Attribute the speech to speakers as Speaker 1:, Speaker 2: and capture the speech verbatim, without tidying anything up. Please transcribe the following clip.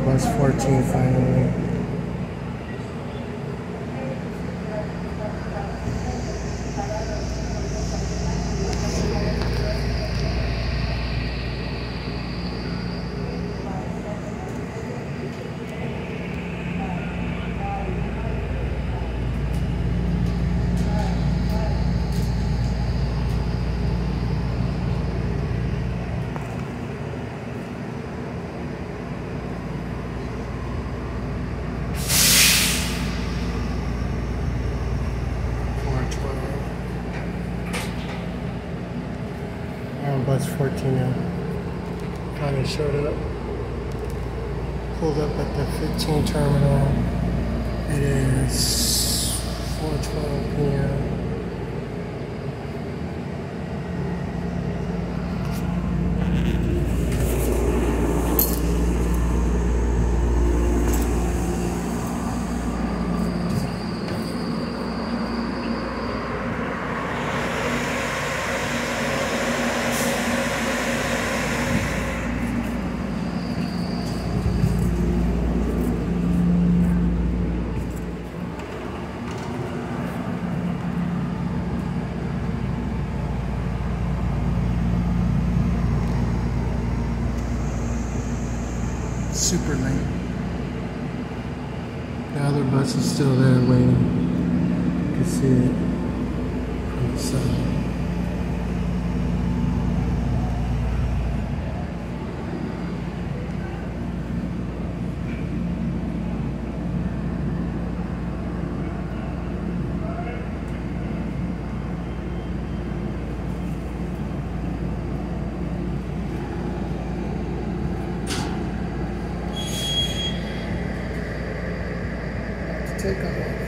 Speaker 1: bus fourteen finally. On bus fourteen now. Finally showed up. Pulled up at the fifteen terminal. It is four twelve p m Super late. The other bus is still there waiting. You can see it from the side. Take off.